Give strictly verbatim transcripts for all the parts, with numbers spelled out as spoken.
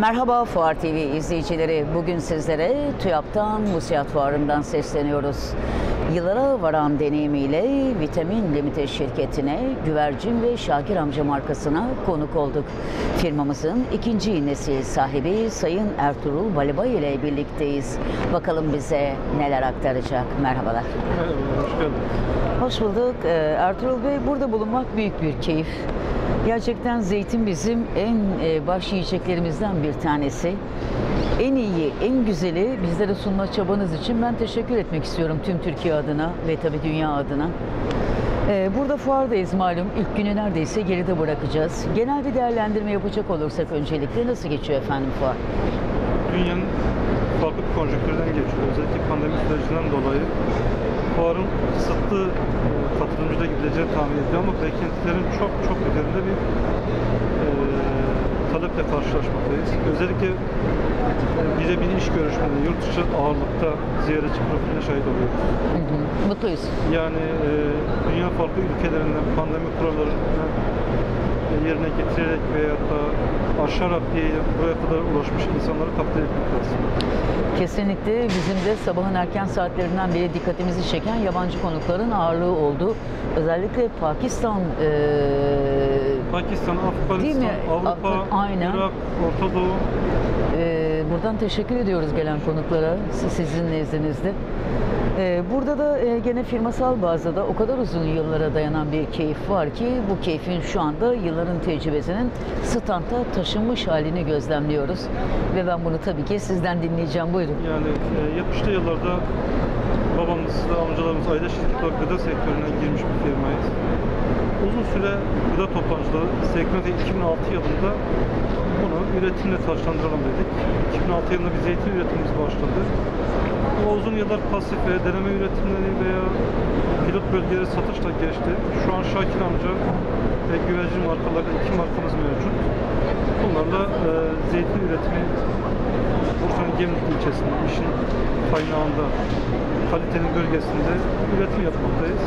Merhaba Fuar T V izleyicileri. Bugün sizlere TÜYAP'tan Musiyat Fuarı'ndan sesleniyoruz. Yıllara varan deneyimiyle Vitamin Limited şirketine, Güvercin ve Şakir Amca markasına konuk olduk. Firmamızın ikinci nesil sahibi Sayın Ertuğrul Balibay ile birlikteyiz. Bakalım bize neler aktaracak. Merhabalar. Merhaba, hoş geldin. Hoş bulduk. Ee, Ertuğrul Bey, burada bulunmak büyük bir keyif. Gerçekten zeytin bizim en e, baş yiyeceklerimizden bir tanesi. En iyi, en güzeli bizlere sunma çabanız için ben teşekkür etmek istiyorum tüm Türkiye adına ve tabii dünya adına. Ee, burada fuardayız malum. İlk günü neredeyse geride bırakacağız. Genel bir değerlendirme yapacak olursak öncelikle nasıl geçiyor efendim fuar? Dünyanın farklı konjonktürden geçiyor. Özellikle pandemi sürecinden dolayı fuarın kısıtlı katılımcıyla gidileceği tahmin ediliyor ama beklentilerin çok çok üzerinde bir e, taleple karşılaşmaktayız. Özellikle birebir iş görüşmeleri, yurt dışı ağırlıkta ziyaretçi profiline şahit oluyoruz. Hı hı, mutluyuz. Yani e, dünya farklı ülkelerinden pandemi kurallarını yerine getirerek veya da aşarak diye buraya kadar ulaşmış insanları takdir etmek lazım. Kesinlikle bizim de sabahın erken saatlerinden beri dikkatimizi çeken yabancı konukların ağırlığı oldu. Özellikle Pakistan, e... Pakistan, Afganistan, Avrupa, Aynen. Irak, Orta Doğu. E, buradan teşekkür ediyoruz gelen konuklara sizin nezdinizde. E, burada da e, gene firmasal bazda da o kadar uzun yıllara dayanan bir keyif var ki bu keyfin şu anda yılların tecrübesinin standa taşınmış halini gözlemliyoruz. Ve ben bunu tabii ki sizden dinleyeceğim. Buyurun. Yani e, yetmişli yıllarda babamız ve amcalarımız aile şirketi olarak gıda sektörüne girmiş bir firmayız. Uzun süre gıda toptancılığı sektöründe iki bin altı yılında bunu üretimle taşlandıralım dedik. iki bin altı yılında bir zeytin üretimimiz başladı. O uzun yıllar pasif ve deneme üretimleri veya pilot bölgeleri satışla geçti. Şu an Şakir Amca ve Güvercin markalarında iki markamız mevcut. Bunlarla e, zeytin üretimi Bursa'nın Gemlik ilçesinde, işin kaynağında, kalitenin bölgesinde üretim yapmaktayız.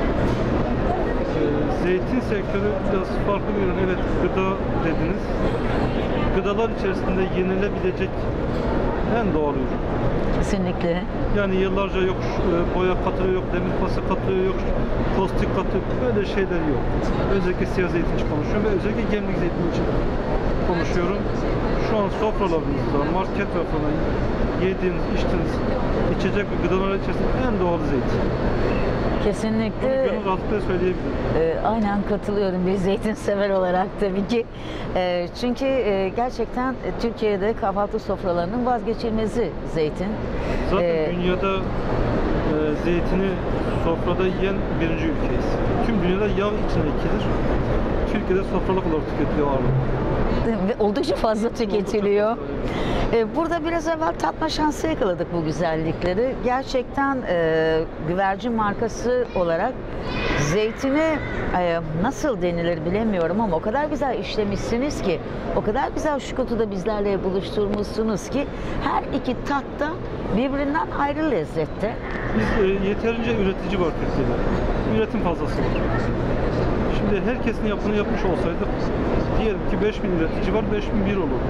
E, zeytin sektörü biraz farklı bir ürün. Evet, gıda dediniz. Gıdalar içerisinde yenilebilecek en doğal ürün. Kesinlikle. Yani yıllarca yok boya katılıyor, yok demir pası katılıyor, yok tostik katılıyor, böyle şeyler yok. Özellikle siyah zeytin için konuşuyorum ve özellikle gemlik zeytin için konuşuyorum. Şu an sofralarımızda, market rafına yediğiniz, içtiğiniz, içecek ve gıdalar içerisinde en doğal zeytin. Kesinlikle. Bunu gönül rahatlıkla söyleyebilirim. E, aynen katılıyorum bir zeytin sever olarak tabii ki. E, çünkü e, gerçekten Türkiye'de kahvaltı sofralarının vazgeçilmezi zeytin. Zaten E, dünyada e, zeytini sofrada yiyen birinci ülkeyiz. Tüm dünyada yağ içine ekilir. Türkiye'de sofralık olarak tüketiliyor ağırlıklı. Ve oldukça fazla tüketiliyor. Burada biraz evvel tatma şansı yakaladık bu güzellikleri. Gerçekten e, Güvercin markası olarak zeytini e, nasıl denilir bilemiyorum ama o kadar güzel işlemişsiniz ki, o kadar güzel şu kutuda bizlerle buluşturmuşsunuz ki her iki tat da birbirinden ayrı lezzette. Biz e, yeterince üretici var Türkiye'de. Üretim fazlası var. Şimdi herkesin yapını yapmış olsaydık, diyelim ki beş bin üretici var, beş bin bir olurdu.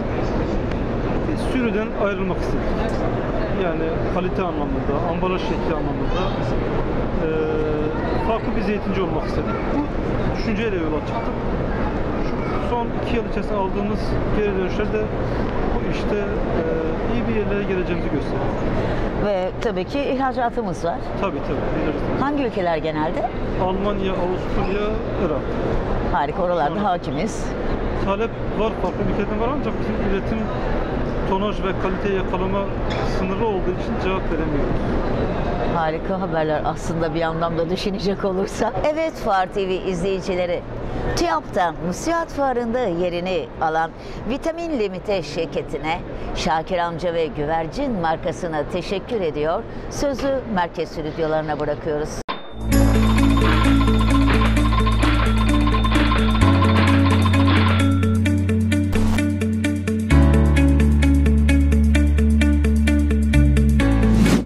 Biz sürüden ayrılmak istedik. Yani kalite anlamında, ambalaj şekli anlamında e, farklı bir zeytinci olmak istedik. Bu düşünceyle yola çıktık. Şu son iki yıl içerisinde aldığımız geri dönüşler de bu işte e, iyi bir yerlere geleceğimizi gösteriyor. Ve tabii ki ihracatımız var. Tabii tabii. Hangi ülkeler genelde? Almanya, Avusturya, Irak. Harika, oralarda Sonra, hakimiz. talep var, farklı ülkelerden var ancak bizim üretim, tonaj ve kalite yakalama sınırlı olduğu için cevap veremiyoruz. Harika haberler aslında bir anlamda düşünecek olursak. Evet Fuar T V izleyicileri, TÜYAP'tan Musiyat Fuarı'nda yerini alan Vitamin Limited şirketine, Şakir Amca ve Güvercin markasına teşekkür ediyor. Sözü merkez stüdyolarına bırakıyoruz.